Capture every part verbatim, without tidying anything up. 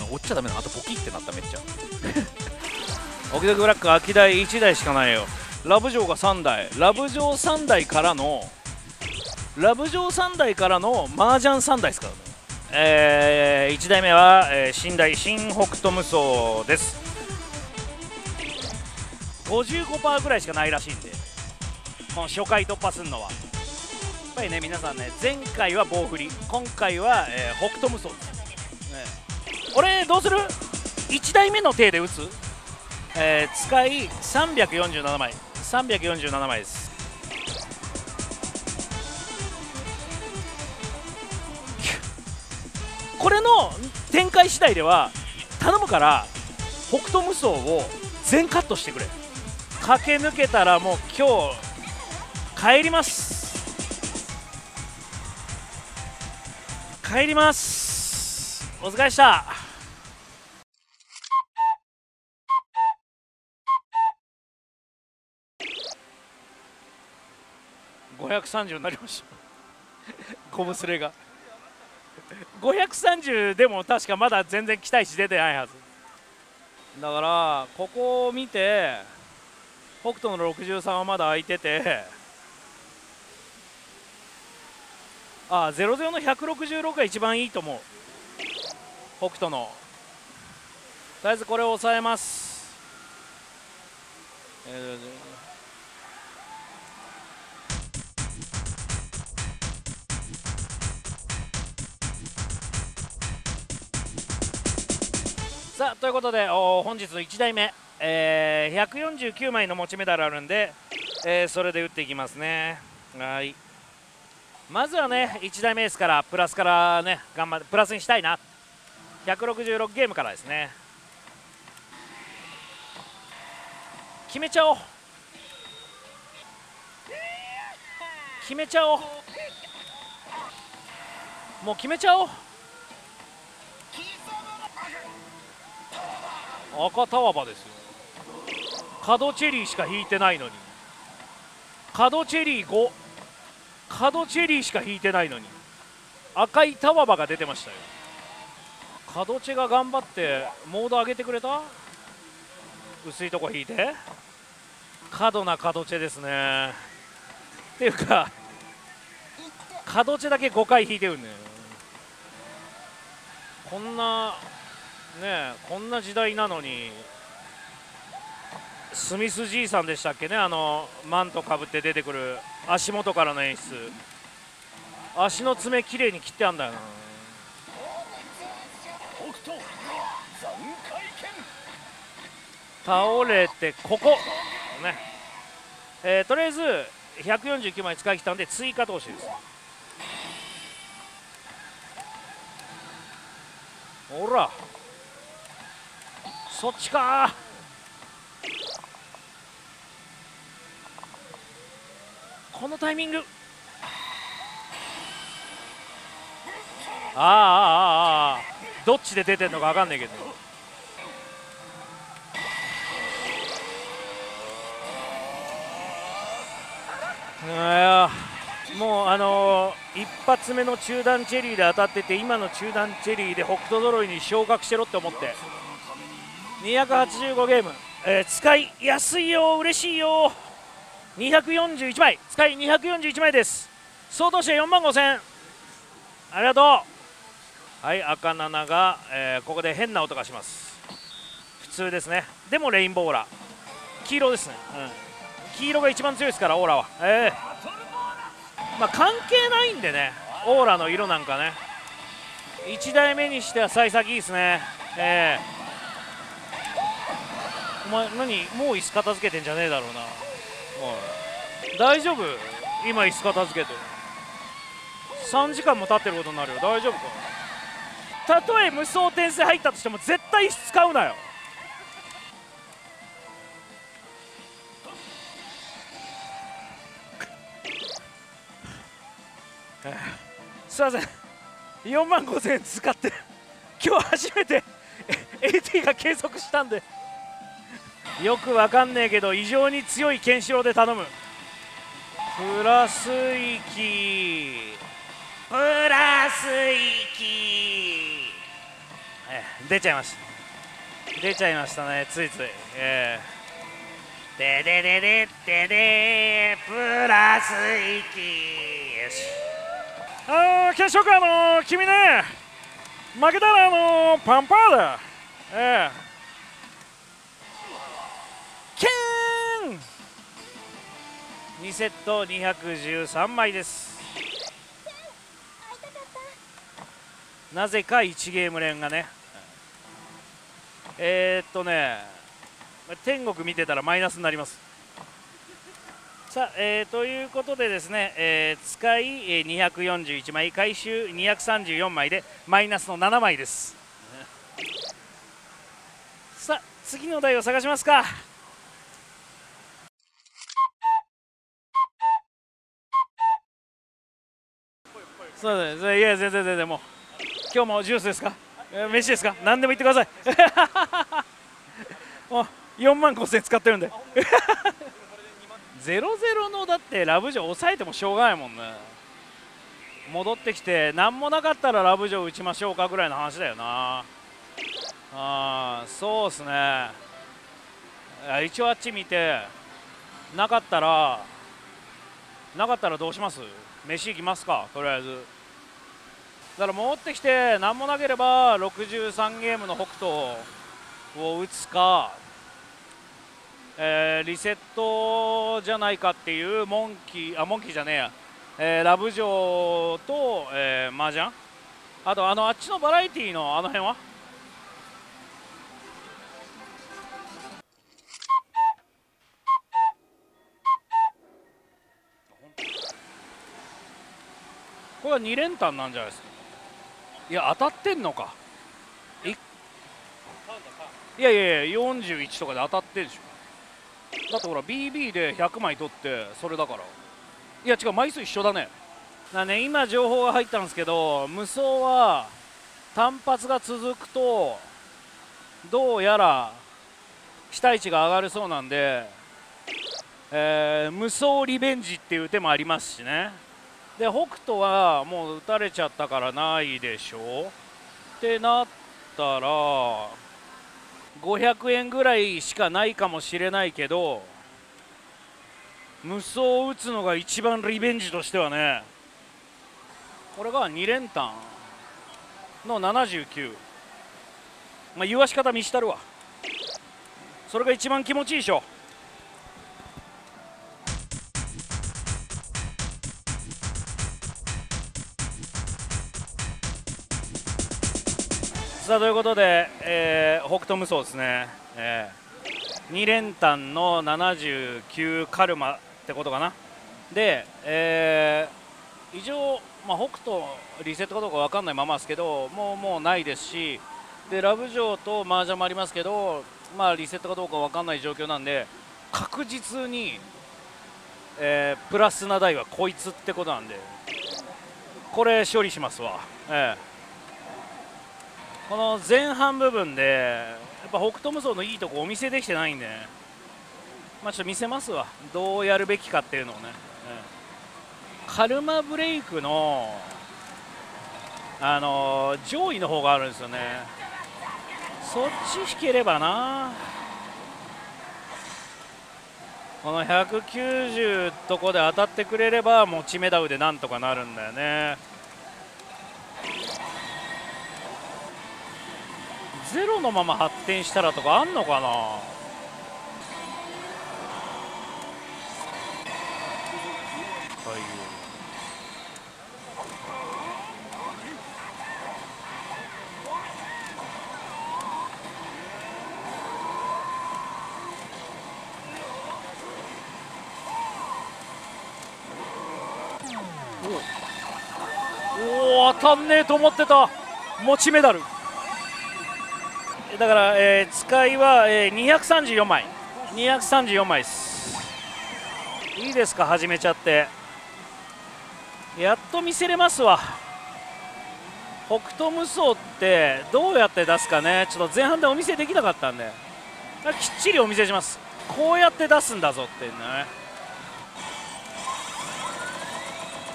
折っちゃダメな。あとポキってなった。めっちゃオキドキブラック秋台いちだいしかないよ。ラブジョーがさんだい、ラブジョーさんだいからのラブジョーさんだいからの麻雀さんだいですからね。えー、いちだいめは、えー、新大新北斗無双です。 ごじゅうごパーセント ぐらいしかないらしいんで、この初回突破するのはやっぱりね、皆さんね、前回は棒振り、今回は、えー、北斗無双です、ね、俺どうする？いちだいめの手で打つ、えー、使いさんびゃくよんじゅうななまいさんびゃくよんじゅうななまいです。これの展開次第では頼むから北斗無双を全カットしてくれ。駆け抜けたらもう今日帰ります、帰ります。お疲れでした。ごひゃくさんじゅうになりましたゴムスレがごひゃくさんじゅうでも確かまだ全然期待値出てないはずだから、ここを見て北斗のろくじゅうさんはまだ空いてて、ああゼロゼロのひゃくろくじゅうろくが一番いいと思う。北斗のとりあえずこれを抑えます、えーさあということで本日のいちだいめ、えー、ひゃくよんじゅうきゅうまいの持ちメダルあるんで、えー、それで打っていきますね。はい、まずはねいちだいめですからプラスからね頑張ってプラスにしたいな。ひゃくろくじゅうろくゲームからですね。決めちゃおう決めちゃおうもう決めちゃおう。赤タワバですよ。角チェリーしか引いてないのに、角チェリーご、角チェリーしか引いてないのに赤いタワバが出てましたよ。角チェが頑張ってモード上げてくれた。薄いとこ引いて過度な角チェですね。っていうか角チェだけごかい引いてるね。こんなねこんな時代なのに、スミスじいさんでしたっけね、あのマントかぶって出てくる足元からの演出、足の爪きれいに切ってあんだよな。倒れてここね、えー、とりあえずひゃくよんじゅうきゅうまい使い切ったんで追加投資です。ほらそっちかこのタイミング。ああああああどっちで出てんのか分かんないけど、もうあのー、一発目の中段チェリーで当たってて、今の中段チェリーで北斗揃いに昇格してろって思ってにひゃくはちじゅうごゲーム、えー、使いやすいよ、嬉しいよ。にひゃくよんじゅういちまい使いにひゃくよんじゅういちまいです。総投資はよんまんごせん、ありがとう。はい、赤ななが、えー、ここで変な音がします。普通ですね。でもレインボーオーラ黄色ですね、うん、黄色が一番強いですからオーラは、えー、まあ関係ないんでね、オーラの色なんかね。いちだいめにしては幸先いいですね。えー、お前何もう椅子片付けてんじゃねえだろうな。おい大丈夫？今椅子片付けてさんじかんも経ってることになるよ。大丈夫か？たとえ無双転生入ったとしても絶対椅子使うなよ。すいません、よんまんごせんえん使って今日初めて エーティー が計測したんで、よくわかんねえけど異常に強いケンシロウで頼む。プラス域プラス域えー、出ちゃいました。出ちゃいましたね、ついつい。えー、ででででででプラスいち。よし。あー、決勝か、あのー、君ね、負けたら、あのー、パンパーだ。えーキーンにセットにひゃくじゅうさんまいです。なぜかいちゲーム連がね、えー、っとね天国見てたらマイナスになります。さあ、えー、ということでですね、えー、使い、えー、にひゃくよんじゅういちまい、回収にひゃくさんじゅうよんまいでマイナスのななまいです。さあ次の台を探しますか。そうです。いや、全然全然、もう今日もジュースですか、えー、飯ですか、何でも言ってください。もうよんまんごせん使ってるんで。ゼロゼロのだってラブジョー抑えてもしょうがないもんね。戻ってきて何もなかったらラブジョー打ちましょうかぐらいの話だよな。あー、そうっすね。一応あっち見て、なかったらなかったらどうします？飯行きますか、とりあえず。だから戻ってきて何もなければろくじゅうさんゲームの北斗を打つか、えー、リセットじゃないかっていうモンキーあモンキーじゃねえや、えー、ラブジョーと、えー、麻雀、あとあのあっちのバラエティーのあの辺はこれはに連単なんじゃないですか。いや当たってんのか。いいやいやいやよんじゅういちとかで当たってるでしょ。だってほら ビービー でひゃくまい取ってそれだから。いや違う、枚数一緒だね。だね、今情報が入ったんですけど、無双は単発が続くとどうやら期待値が上がるそうなんで、えー、無双リベンジっていう手もありますしね。で北斗はもう打たれちゃったからないでしょってなったらごひゃくえんぐらいしかないかもしれないけど、無双を打つのが一番リベンジとしてはね、これがに連単のななじゅうきゅう、まあ言わし方見したるわ。それが一番気持ちいいでしょ。さあということで、えー、北斗無双ですね、えー、に連単のななじゅうきゅうカルマってことかな。で、えー、以上、まあ、北斗リセットかどうか分かんないままですけど、もうもうないですし、でラブジョーと麻雀もありますけど、まあ、リセットかどうか分かんない状況なんで、確実に、えー、プラスな台はこいつってことなんで、これ処理しますわ。えーこの前半部分でやっぱ北斗無双のいいとこお見せできてないんで、ね、まあ、ちょっと見せますわ、どうやるべきかっていうのをね、うん、カルマブレイクの、あのー、上位の方があるんですよね。そっち引ければな、このひゃくきゅうじゅうとこで当たってくれれば持ちメダウでなんとかなるんだよね。ゼロのまま発展したらとかあんのかな。おお、当たんねえと思ってた。持ちメダルだから、えー、使いは、えー、にひゃくさんじゅうよんまいにひゃくさんじゅうよんまいです。いいですか、始めちゃって。やっと見せれますわ。北斗無双ってどうやって出すかね、ちょっと前半でお見せできなかったんで、きっちりお見せします。こうやって出すんだぞっていうね。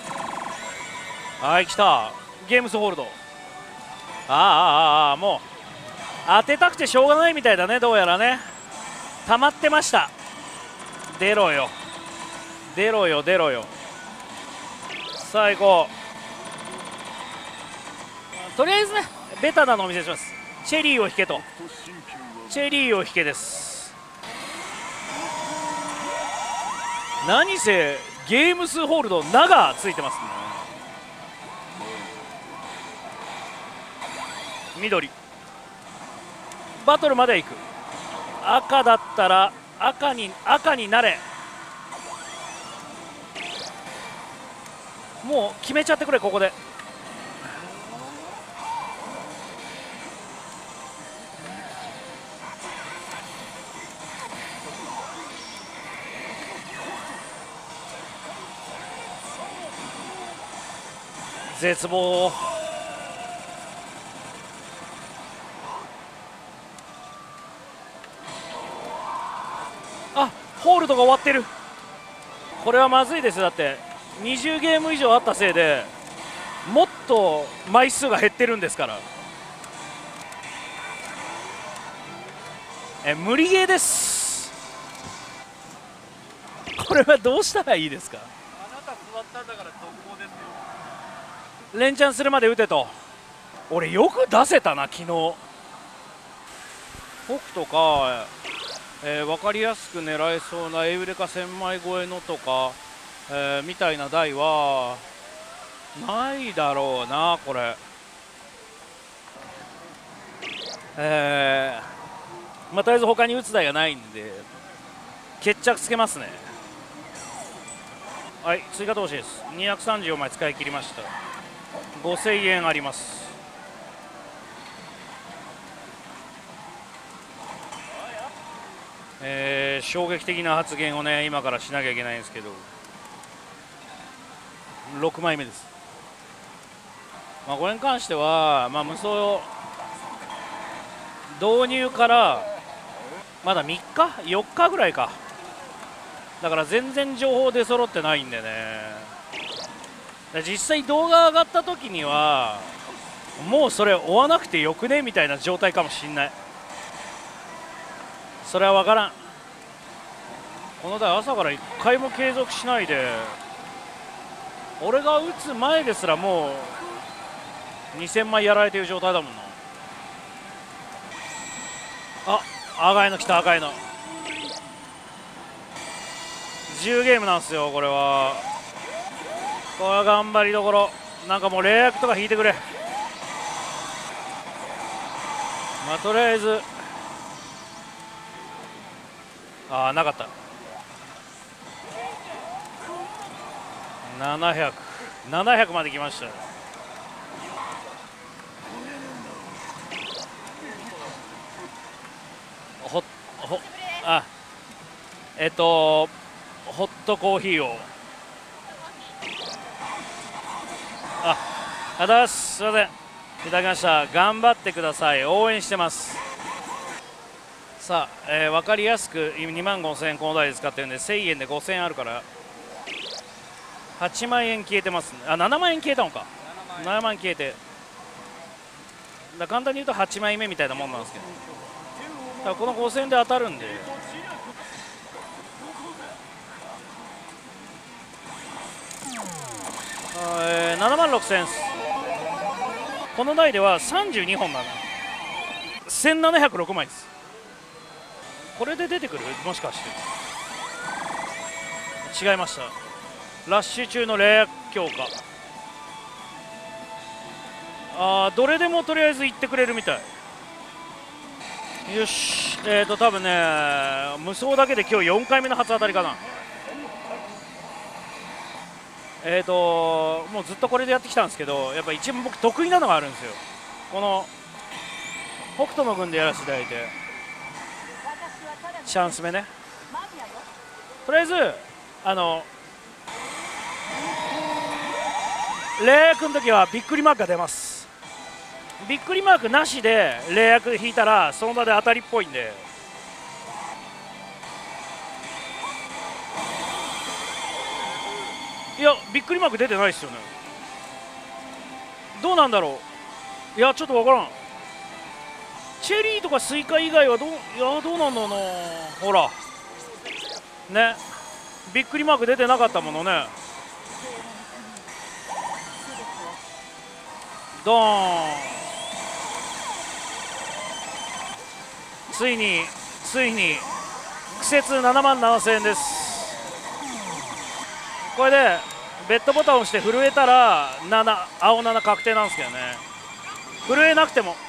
はい、来たゲームスホールド。ああああああ、も当てたくてしょうがないみたいだね。どうやらね溜まってました。出ろよ出ろよ出ろよ。さあ行こう。とりあえずねベタなのお見せします。チェリーを引けと。チェリーを引けです。何せゲームスホールド「な」がついてますね。緑バトルまで行く。赤だったら赤に赤になれ。もう決めちゃってくれ。ここで絶望。あ、ホールドが終わってる。これはまずいですよ。だってにじゅうゲーム以上あったせいでもっと枚数が減ってるんですから。え無理ゲーです。これはどうしたらいいですか。 あなた座ったんだから続行ですよ。 連チャンするまで打てと。俺よく出せたな昨日。北斗か、えー、分かりやすく狙えそうなエウレカせんまい超えのとか、えー、みたいな台はないだろうなこれ。えー、まあとりあえず他に打つ台がないんで決着つけますね。はい、追加投資です。にひゃくさんじゅうよんまい使い切りました。ごせんえんあります。えー、衝撃的な発言をね今からしなきゃいけないんですけどろくまいめです。まあ、これに関しては、まあ、無双導入からまだみっかよっかぐらいか。だから全然情報出揃ってないんでね。実際動画上がった時にはもうそれ追わなくてよくねみたいな状態かもしんない。それは分からん。この台朝からいっかいも継続しないで俺が打つ前ですらもうにせんまいやられてる状態だもんな。あ、赤いの来た。赤いのじゅうゲームなんですよこれは。これは頑張りどころ。なんかもうレイアクとか引いてくれ。まあとりあえずああなかった。ななひゃく、ななひゃくまで来ました。ほほあえっとホットコーヒーを。あ、ありがとうございます。すいません、いただきました。頑張ってください。応援してます。さあ、えー、分かりやすくにまんごせんえんこの台で使ってるんでせんえんでごせんえんあるからはちまんえん消えてますね。あ、ななまんえん消えたのか。ななまん消えてだ、簡単に言うとはちまいめみたいなもんなんですけど、だからこのごせんえんで当たるんでえー、ななまんろくせんえんです。この台ではさんじゅうにほんだな。せんななひゃくろくまいです。これで出てくる。もしかして違いました。ラッシュ中のレア強化。あー、どれでもとりあえず行ってくれるみたい。よし、えーと多分ね無双だけで今日よんかいめの初当たりかな。えーともうずっとこれでやってきたんですけど、やっぱ一番僕得意なのがあるんですよ。この北斗の軍でやらせていただいてチャンス目ね。とりあえずあのレイアクの時はびっくりマークが出ます。びっくりマークなしでレイアク引いたらその場で当たりっぽいんで、いやびっくりマーク出てないですよね。どうなんだろう。いやちょっと分からん。 チェリーとかスイカ以外はどう、いやどうなんだろうな。ほらね、びっくりマーク出てなかったものね。ドーン。ついについに苦節ななまんななせんえんです。これでベッドボタンを押して震えたらなな、青なな確定なんですけどね。震えなくても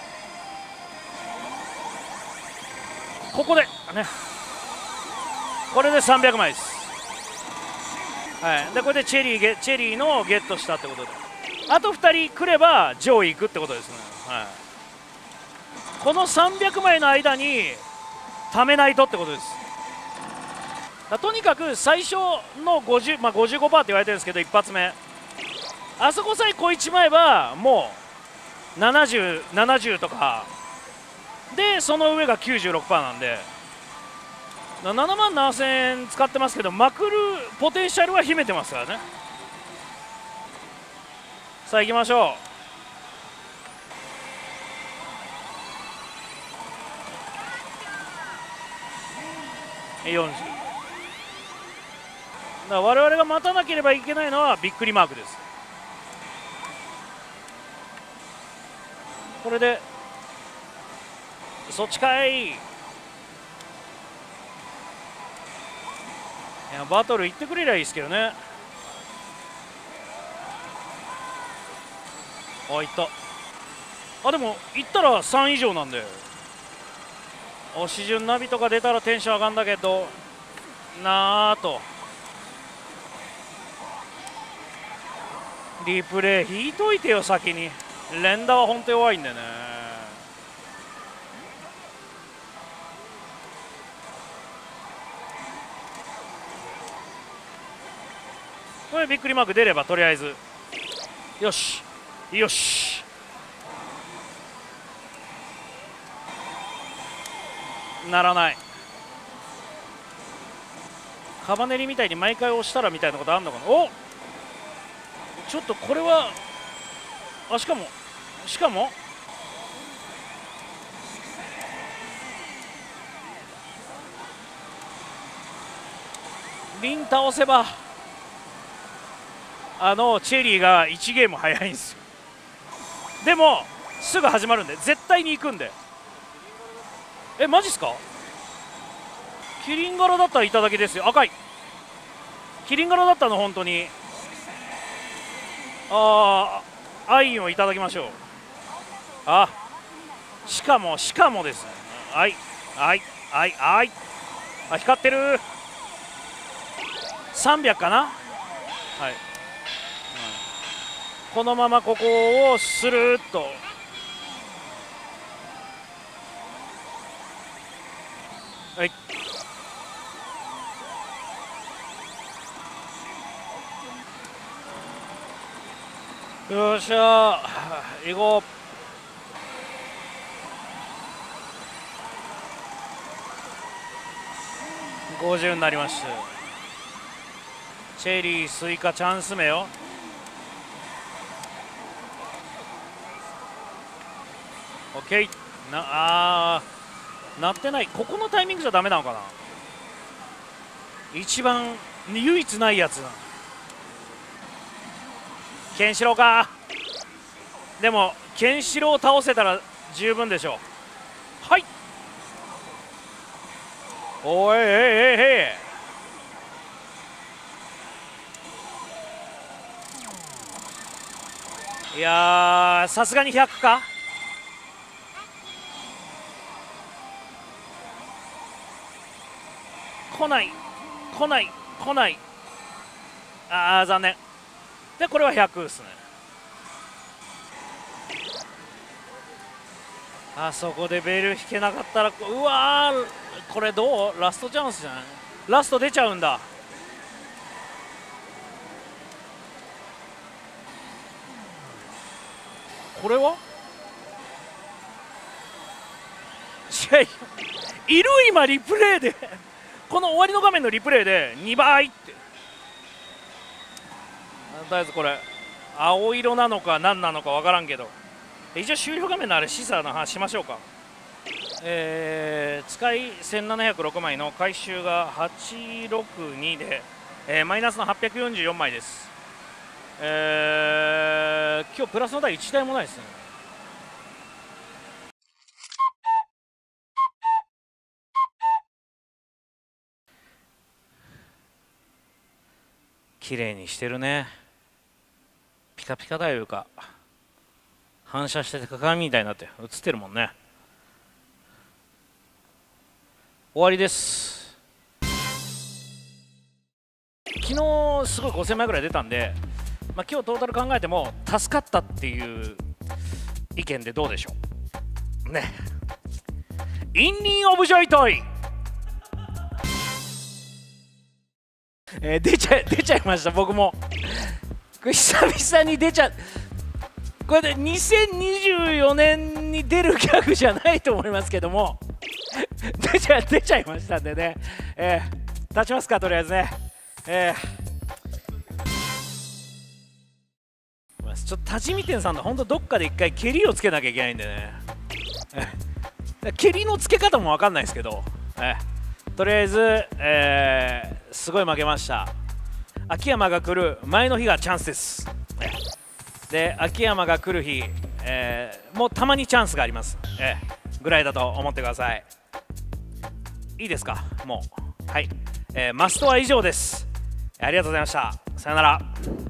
ここでね、これでさんびゃくまいです。はい、でこれでチェリーゲチェリーのをゲットしたってことで、あとふたり来れば上位行くってことですね。はい、このさんびゃくまいの間に貯めないとってことです。とにかく最初のごじゅう、まあ、ごじゅうごパーセント って言われてるんですけど、一発目あそこさえ超えちまえばもうななじゅう、ななじゅうとかで、その上が きゅうじゅうろくパーセント なんでななまんななせんえん使ってますけど、まくるポテンシャルは秘めてますからね。さあ行きましょう。よんじゅうだから我々が待たなければいけないのはびっくりマークです。これでそっちかい。いやバトル行ってくれりゃいいですけどね。あ、行った。あ、でも行ったらさん以上なんで、押し順ナビとか出たらテンション上がんだけどなあと。リプレイ引いといてよ先に。連打は本当弱いんだよね。これびっくりマーク出ればとりあえずよしよし。ならない。カバネリみたいに毎回押したらみたいなことあんのかな。お、ちょっとこれは、あ、しかもしかもリン倒せばあのチェリーがいちゲーム早いんですよ。でもすぐ始まるんで絶対に行くんで。え、マジっすか。キリン柄だったらいただきですよ。赤いキリン柄だったの本当に。ああ、アインをいただきましょう。あ、しかもしかもですね。はいはいはいはい。あ、光ってる。さんびゃくかな。はい、うん、このままここをスルーっと。はい、よっしゃー、行こう。ごじゅうになりました。チェリースイカチャンス目よ。オッケー。なあー、鳴ってない。ここのタイミングじゃダメなのかな。一番唯一ないやつ。ケンシロウか。でもケンシロウを倒せたら十分でしょう。はい、おい、えいえいえい。いやー、さすがにひゃくか。来ない来ない来ない。あー、残念。でこれはひゃくですね。あそこでベル引けなかったら、うわー、これどう、ラストチャンスじゃない。ラスト出ちゃうんだ。これはいやいや、いる今リプレイでこの終わりの画面のリプレイでにばいって。とりあえずこれ青色なのか何なのか分からんけど、一応終了画面のあれシザーの話しましょうか。 えー、使いせんななひゃくろくまいの回収がはちろくにで、えー、マイナスのはっぴゃくよんじゅうよんまいです。えー、今日プラスの台いちだいもないですね。綺麗にしてるね。ピカピカだよ。いうか反射してて鏡みたいになって映ってるもんね。終わりです。昨日すごいごせんまいぐらい出たんで、まあ、今日トータル考えても助かったっていう意見でどうでしょうね。インニーオブジョイトイ、えー、出ちゃ出ちゃいました。僕もこれ久々に出ちゃこれでにせんにじゅうよねんに出るギャグじゃないと思いますけども出ちゃ出ちゃいましたんでね、えー、立ちますかとりあえずね。えー、ちょっと立ち見店さんの本当どっかで一回蹴りをつけなきゃいけないんでね、えー、蹴りのつけ方も分かんないですけど、えー、とりあえず、えー、すごい負けました。秋山が来る前の日がチャンスです。で秋山が来る日、えー、もうたまにチャンスがあります、えー、ぐらいだと思ってください。いいですかもう。はい、えー、マストは以上です。ありがとうございました。さよなら。